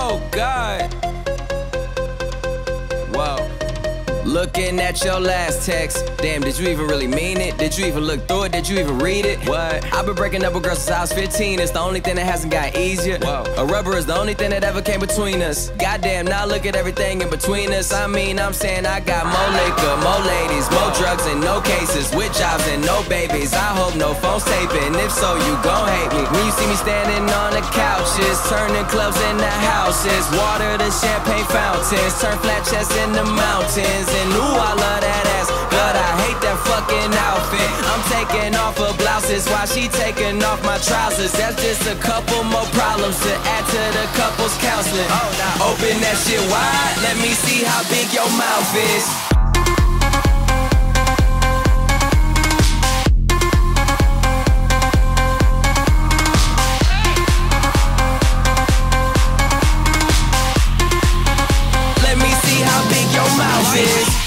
Oh, God. Whoa. Looking at your last text. Damn, did you even really mean it? Did you even look through it? Did you even read it? What? I've been breaking up with girls since I was 15. It's the only thing that hasn't got easier. Whoa. A rubber is the only thing that ever came between us. Goddamn, now look at everything in between us. I mean, I'm saying I got more liquor, more ladies, more drugs and no cases, with jobs and no babies. I hope no phone's taping. If so, you gon' hate me. When you see me standing on the couches, turning clubs into houses, water to champagne fountains, turn flat chests into mountains. And ooh, I love that ass, but I hate that fucking outfit. I'm taking off her blouses while she taking off my trousers. That's just a couple more problems to add to the couple's counseling. Oh, nah. Open that shit wide, let me see how big your mouth is. Let me see how big your mouth is.